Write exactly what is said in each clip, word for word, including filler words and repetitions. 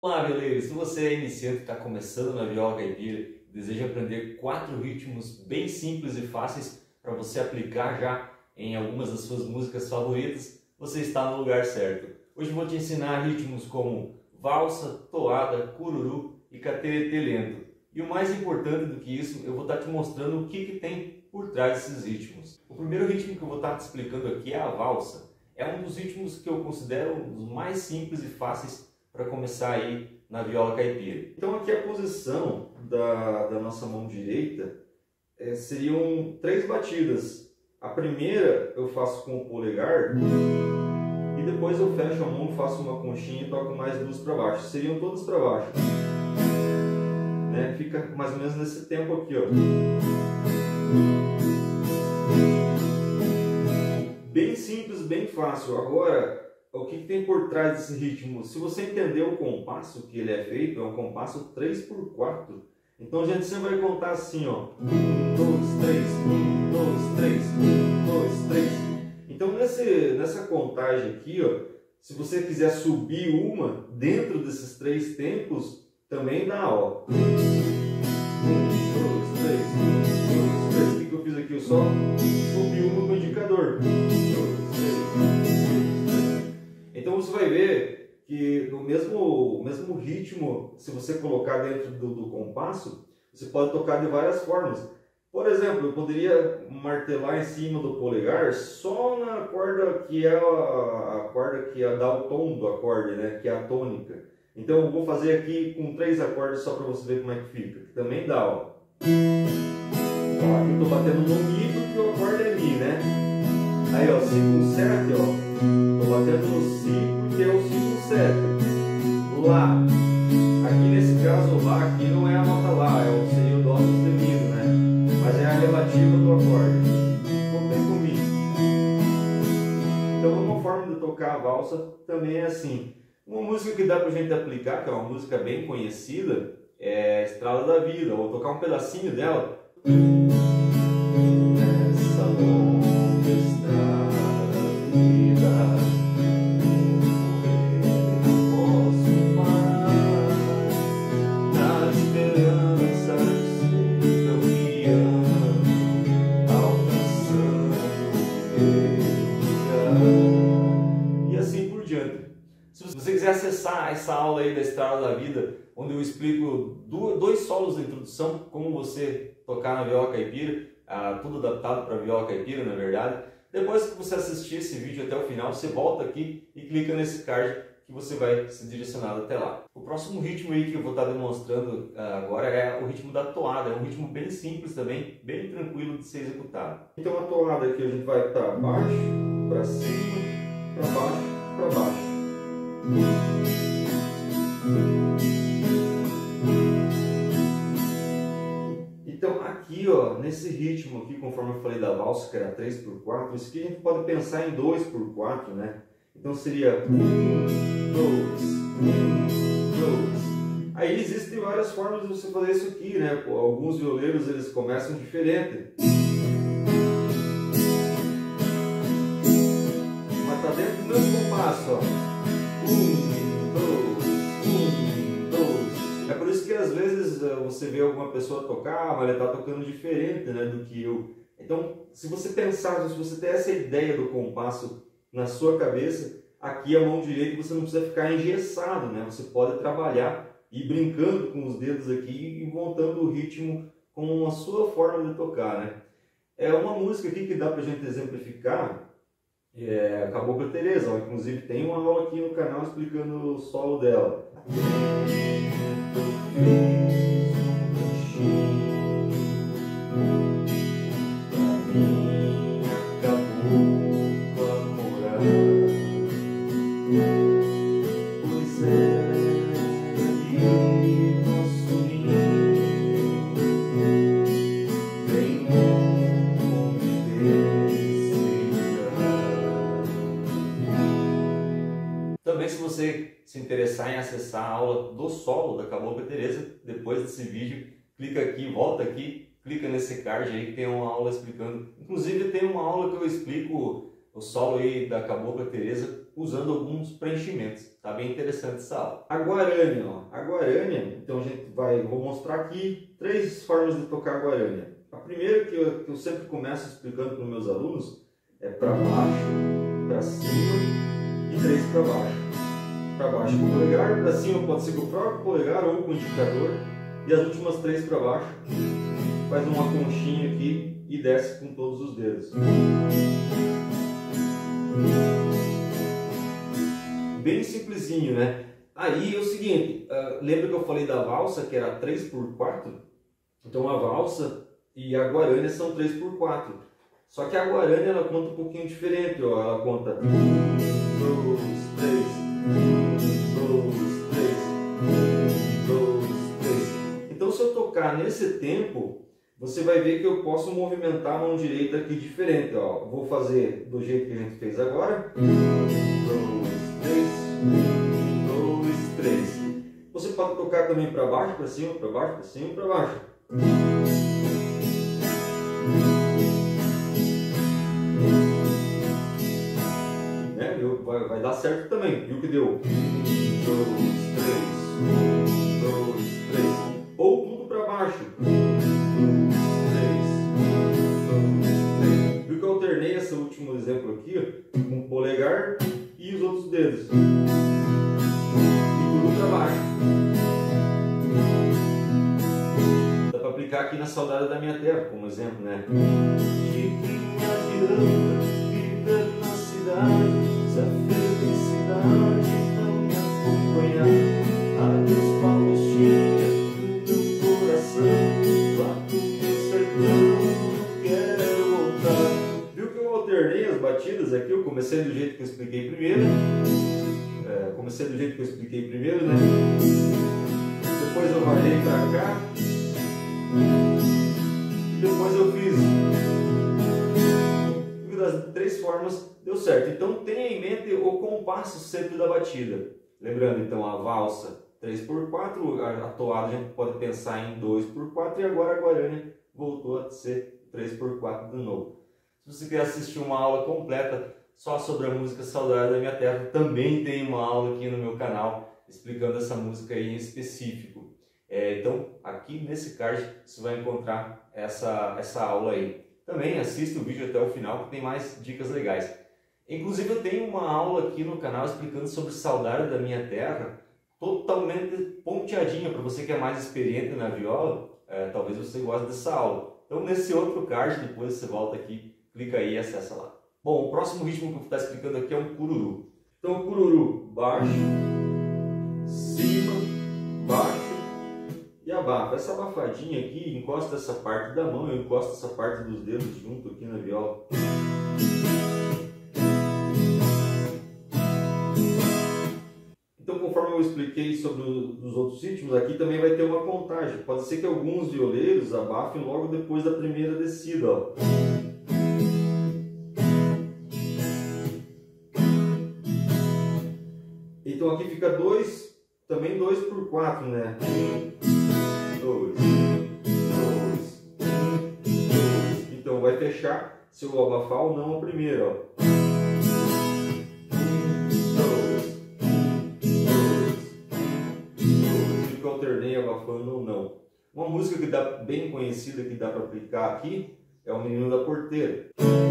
Olá, violeiro! Se você é iniciante e está começando na viola caipira, deseja aprender quatro ritmos bem simples e fáceis para você aplicar já em algumas das suas músicas favoritas, você está no lugar certo. Hoje eu vou te ensinar ritmos como valsa, toada, cururu e cateretê lento. E o mais importante do que isso, eu vou estar te mostrando o que, que tem por trás desses ritmos. O primeiro ritmo que eu vou estar te explicando aqui é a valsa. É um dos ritmos que eu considero um dos mais simples e fáceis para começar aí na viola caipira. Então aqui a posição da, da nossa mão direita é, seriam três batidas. A primeira eu faço com o polegar e depois eu fecho a mão, faço uma conchinha e toco mais duas para baixo. Seriam todas para baixo. Né? Fica mais ou menos nesse tempo aqui, ó. Bem simples, bem fácil. Agora, o que, que tem por trás desse ritmo? Se você entender o compasso que ele é feito, é um compasso três por quatro. Então a gente sempre vai contar assim, ó. um, dois, três, um, dois, três, um, dois, três. Então nesse, nessa contagem aqui, ó, se você quiser subir uma dentro desses três tempos, também dá, ó. um, dois, três, um, dois, três. O que, que eu fiz aqui? Eu só subi uma com o indicador. Então você vai ver que no mesmo, mesmo ritmo, se você colocar dentro do, do compasso, você pode tocar de várias formas. Por exemplo, eu poderia martelar em cima do polegar só na corda que é a, a corda que dá o tom do acorde, né? Que é a tônica. Então eu vou fazer aqui com três acordes só para você ver como é que fica. Que também dá, ó. Ó, aqui eu estou batendo no Mi porque o acorde é Mi, né? Aí, ó, Si com sete, ó. Estou batendo no Si porque é o Si com sete. Lá. Aqui nesse caso, Lá aqui não é a nota Lá, é o, seria o Dó sustenido, né? Mas é a relativa do acorde. Contei com Mi. Então, uma forma de tocar a valsa também é assim. Uma música que dá pra gente aplicar, que é uma música bem conhecida, é Estrada da Vida. Vou tocar um pedacinho dela. Essa longa estrada da vida, não posso parar, na esperança de ser teu guiando, alcançando o e assim por diante. Se você quiser acessar essa aula aí da Estrada da Vida, onde eu explico dois solos da introdução, como você tocar na viola caipira, ah, tudo adaptado para viola caipira, na verdade. Depois que você assistir esse vídeo até o final, você volta aqui e clica nesse card que você vai ser direcionado até lá. O próximo ritmo aí que eu vou estar demonstrando ah, agora é o ritmo da toada. É um ritmo bem simples também, bem tranquilo de ser executado. Então a toada aqui a gente vai estar baixo, para cima, para baixo, para baixo. Então aqui, ó, nesse ritmo aqui, conforme eu falei da valsa, que era três por quatro, isso aqui a gente pode pensar em dois por quatro, né? Então seria um, dois, um, dois. Aí existem várias formas de você fazer isso aqui, né? Pô, alguns violeiros eles começam diferente. Mas tá dentro do mesmo compasso, ó. Um, dois, um, dois. É por isso que às vezes você vê alguma pessoa tocar, mas ela está tocando diferente, né, do que eu. Então, se você pensar, se você tem essa ideia do compasso na sua cabeça, aqui a mão direita você não precisa ficar engessado, né? Você pode trabalhar e ir brincando com os dedos aqui e montando o ritmo com a sua forma de tocar, né? É uma música aqui que dá pra gente exemplificar. É a Cabocla Teresa, ó. Inclusive tem uma aula aqui no canal explicando o solo dela. Também, se você se interessar em acessar a aula do solo da Cabocla Teresa, depois desse vídeo, clica aqui, volta aqui, clica nesse card aí que tem uma aula explicando. Inclusive tem uma aula que eu explico o solo aí da Cabocla Teresa usando alguns preenchimentos. Tá bem interessante essa aula. A guarânia, ó. A guarânia, então a gente vai, vou mostrar aqui três formas de tocar a guarânia. A primeira que eu, que eu sempre começo explicando para os meus alunos é para baixo, para cima e três para baixo. Para baixo com o polegar, para cima pode ser com o próprio polegar ou com o indicador, e as últimas três para baixo. Faz uma conchinha aqui e desce com todos os dedos. Bem simplesinho, né? Aí é o seguinte, uh, lembra que eu falei da valsa que era três por quatro? Então a valsa e a guarânia são três por quatro. Só que a guarânia ela conta um pouquinho diferente, ó. Ela conta um, dois, três, um, dois, três, um, dois, três. Então se eu tocar nesse tempo, você vai ver que eu posso movimentar a mão direita aqui diferente, ó. Vou fazer do jeito que a gente fez agora. Um, dois, três, um, dois, três. Você pode tocar também para baixo, para cima, para baixo, para cima, para baixo. Né? Vai, vai dar certo também. Viu que deu? Um, dois, três, um, dois, três. Ou tudo para baixo. Alternei esse último exemplo aqui com o polegar e os outros dedos e tudo para baixo. Dá para aplicar aqui na Saudade da Minha Terra como exemplo, né? De que me adianta viver na cidade se a felicidade não me acompanhar? Adeus Paulistinha do meu coração, lá do meu sertão quero voltar. Alternei as batidas aqui, eu comecei do jeito que eu expliquei primeiro, é, comecei do jeito que eu expliquei primeiro, né? Depois eu variei para cá, depois eu fiz das três formas, deu certo. Então tenha em mente o compasso sempre da batida. Lembrando então a valsa três por quatro, a toada a gente pode pensar em dois por quatro e agora a guarânia voltou a ser três por quatro de novo. Se você quer assistir uma aula completa só sobre a música Saudade da Minha Terra, também tem uma aula aqui no meu canal explicando essa música aí em específico. É, então, aqui nesse card você vai encontrar essa, essa aula aí. Também assista o vídeo até o final que tem mais dicas legais. Inclusive eu tenho uma aula aqui no canal explicando sobre Saudade da Minha Terra, totalmente ponteadinha para você que é mais experiente na viola, é, talvez você goste dessa aula. Então nesse outro card, depois você volta aqui, clica aí e acessa lá. Bom, o próximo ritmo que eu vou estar explicando aqui é um cururu. Então, o cururu, baixo, cima, baixo e abafa. Essa abafadinha aqui, encosta essa parte da mão, eu encosto essa parte dos dedos junto aqui na viola. Então, conforme eu expliquei sobre os outros ritmos, aqui também vai ter uma contagem. Pode ser que alguns violeiros abafem logo depois da primeira descida, ó. Então aqui fica dois, também dois por quatro, né? Um, dois, dois, dois. Então vai fechar se eu abafar ou não a primeira, ó. Um, dois, dois, dois. Fica alternei abafando ou não. Uma música que dá bem conhecida que dá para aplicar aqui é O Menino da Porteira.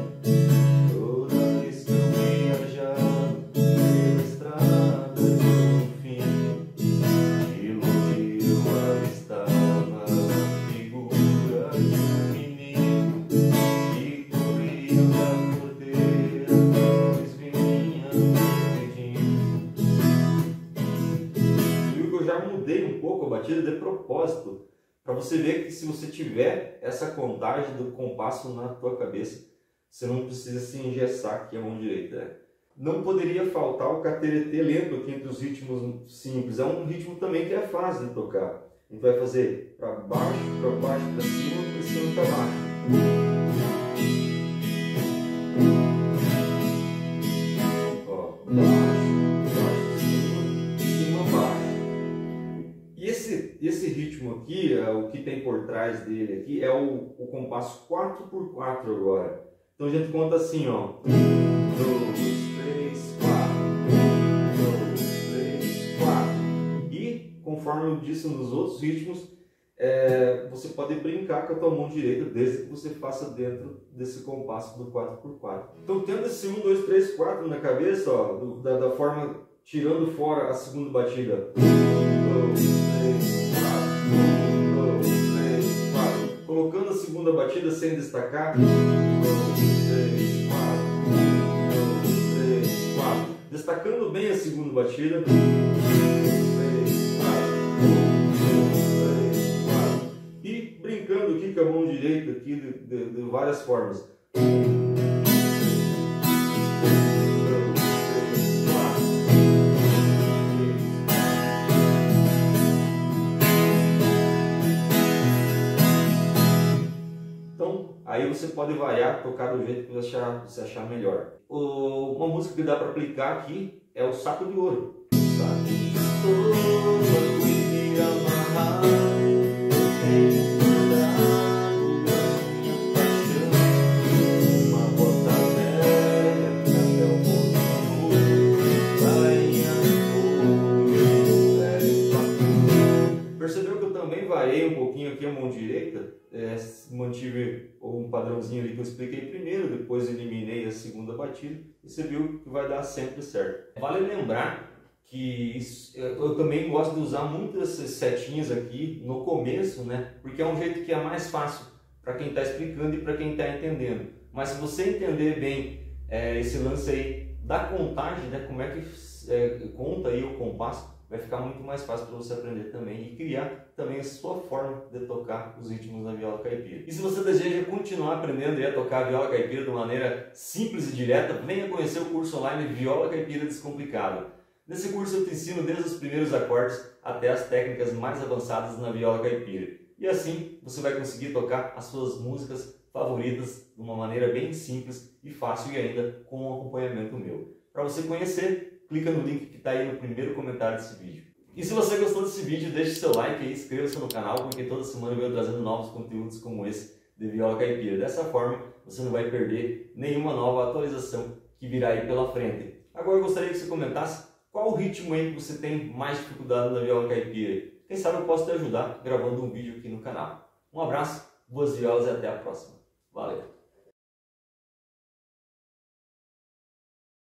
De propósito, para você ver que se você tiver essa contagem do compasso na tua cabeça, você não precisa se engessar aqui a mão direita. Né? Não poderia faltar o cateretê lento aqui entre os ritmos simples. É um ritmo também que é fácil de tocar. A gente vai fazer para baixo, para baixo, para cima, para cima, para baixo. Ó, baixo. Esse ritmo aqui, o que tem por trás dele aqui, é o, o compasso quatro por quatro agora. Então a gente conta assim, ó. um, dois, três, quatro. conforme eu disse nos outros ritmos, é, você pode brincar com a tua mão direita desde que você faça dentro desse compasso do quatro por quatro. Então, tendo esse um, dois, três, quatro na cabeça, ó, do, da, da forma tirando fora a segunda batida. um, dois, três, quatro. um, dois, três, quatro. Colocando a segunda batida sem destacar. um, dois, três, quatro. um, dois, três, quatro. Destacando bem a segunda batida. um, dois, três, quatro. E brincando aqui com a mão direita aqui de, de, de várias formas. Então, aí você pode variar, tocar do jeito que você achar, você achar melhor. O, uma música que dá para aplicar aqui é o Saco de Ouro. Saco de ouro, fui amarrar. Percebeu que eu também variei um pouquinho aqui a mão direita, é, mantive um padrãozinho ali que eu expliquei primeiro, depois eliminei a segunda batida e você viu que vai dar sempre certo. Vale lembrar que isso, eu também gosto de usar muitas setinhas aqui no começo, né? Porque é um jeito que é mais fácil para quem está explicando e para quem está entendendo. Mas se você entender bem é, esse lance aí da contagem, né? Como é que é, conta aí o compasso, vai ficar muito mais fácil para você aprender também e criar também a sua forma de tocar os ritmos na viola caipira. E se você deseja continuar aprendendo a tocar a viola caipira de maneira simples e direta, venha conhecer o curso online Viola Caipira Descomplicado. Nesse curso eu te ensino desde os primeiros acordes até as técnicas mais avançadas na viola caipira. E assim você vai conseguir tocar as suas músicas favoritas de uma maneira bem simples e fácil e ainda com um acompanhamento meu. Para você conhecer, clica no link que está aí no primeiro comentário desse vídeo. E se você gostou desse vídeo, deixe seu like e inscreva-se no canal, porque toda semana eu venho trazendo novos conteúdos como esse de viola caipira. Dessa forma, você não vai perder nenhuma nova atualização que virá aí pela frente. Agora eu gostaria que você comentasse qual o ritmo aí que você tem mais dificuldade na viola caipira. Quem sabe eu posso te ajudar gravando um vídeo aqui no canal. Um abraço, boas violas e até a próxima. Valeu!